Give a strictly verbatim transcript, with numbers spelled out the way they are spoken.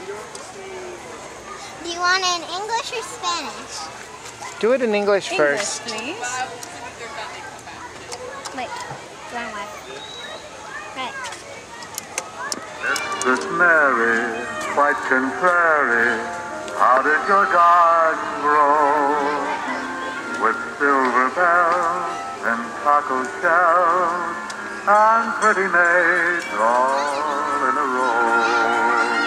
Do you want it in English or Spanish? Do it in English, English first. please. Wait, wrong way. Right. Mistress Mary, quite contrary, how did your garden grow? With silver bells and taco shells and pretty maids all in a row.